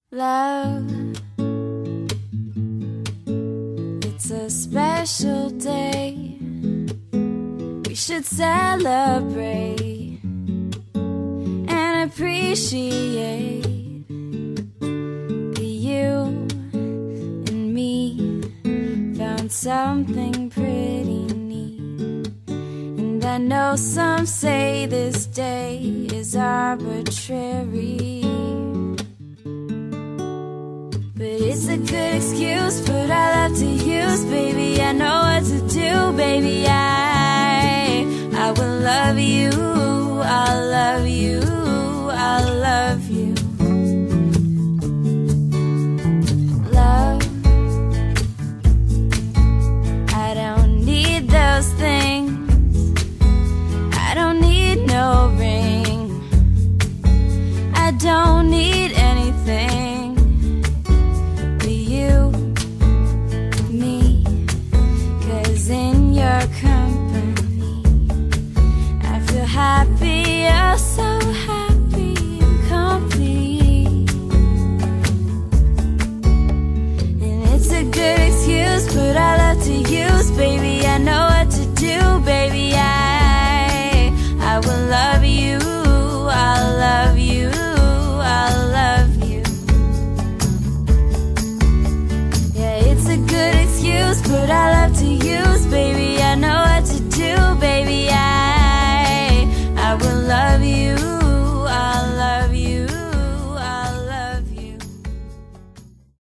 Love, it's a special day. We should celebrate and appreciate that you and me found something pretty neat. And I know some say this day is arbitrary, but it's a good excuse, put our love to use, baby. I know what to do, baby. I will love you, I'll love you.